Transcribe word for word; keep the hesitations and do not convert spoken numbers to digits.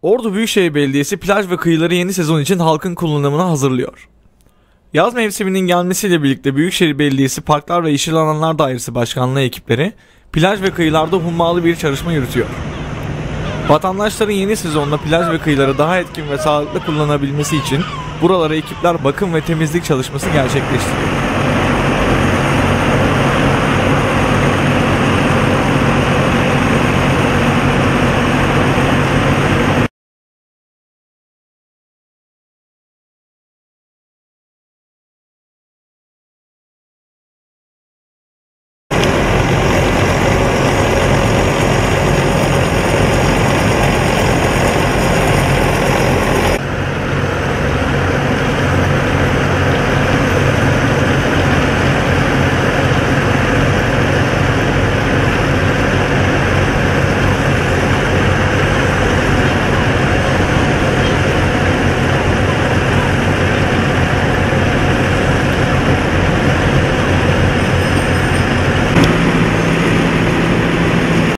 Ordu Büyükşehir Belediyesi plaj ve kıyıları yeni sezon için halkın kullanımına hazırlıyor. Yaz mevsiminin gelmesiyle birlikte Büyükşehir Belediyesi Parklar ve Yeşil Alanlar Dairesi Başkanlığı ekipleri plaj ve kıyılarda hummalı bir çalışma yürütüyor. Vatandaşların yeni sezonda plaj ve kıyıları daha etkin ve sağlıklı kullanabilmesi için buralara ekipler bakım ve temizlik çalışması gerçekleştiriyor.